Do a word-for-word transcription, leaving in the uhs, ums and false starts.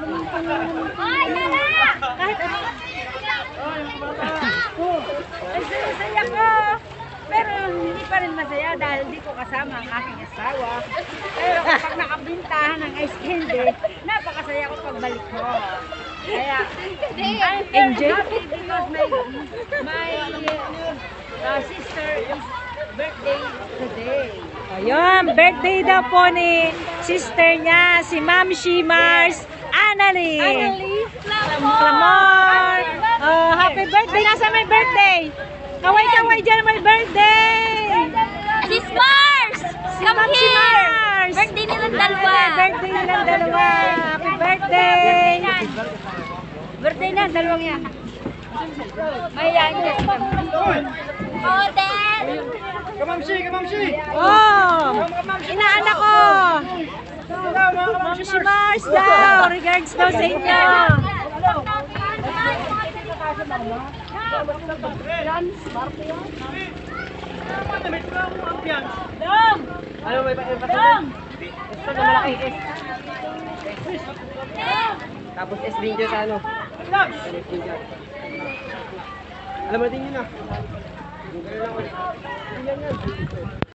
Ay, nala! Kahit ano. Ay, saya ko. Pero hindi pa rin masaya dahil di ko kasama ang aking asawa. Pero kapag nakabintahan ng ice candy, napakasaya ko pagbalik ko. Kaya, I'm very happy because my, my uh, sister is birthday today. Ayun, birthday daw po ni sister niya, si Ma'am Shimars Annalie. Annalie Clamor. Oh, happy birthday. Nasa may birthday? Kaway-kaway dyan may birthday. Si Mars! Si Come Ma'am here! Shimars. Birthday nilang dalawa. Birthday nilang dalawa. Happy birthday. Birthday na, dalawang yan. Mahihain niya sila. Model! Kamamsi, kamamsi! Oh, inaanak ko. Ma'am Shimars daw. Regards daw sa inyo. Dong! Ano may pa? Dong! Ito na malaki S. Tapos S din dyan sa ano? S din dyan. Alam mo din yun ah.